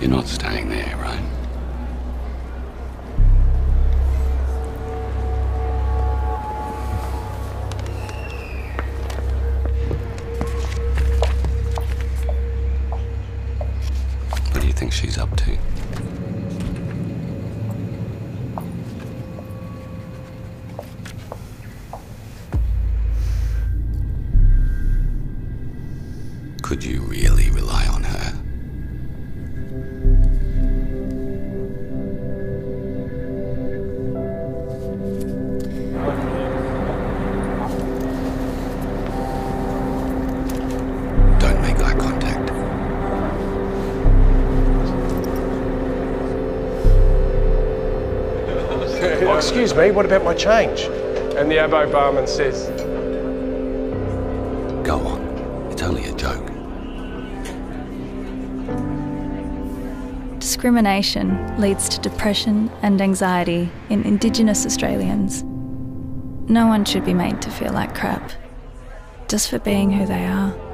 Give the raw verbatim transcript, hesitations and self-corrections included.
You're not staying there, right? What do you think she's up to? Could you really rely on her? Don't make eye contact. Oh, excuse me, what about my change? And the abo barman says... Go on. It's only a joke. Discrimination leads to depression and anxiety in Indigenous Australians. No one should be made to feel like crap, just for being who they are.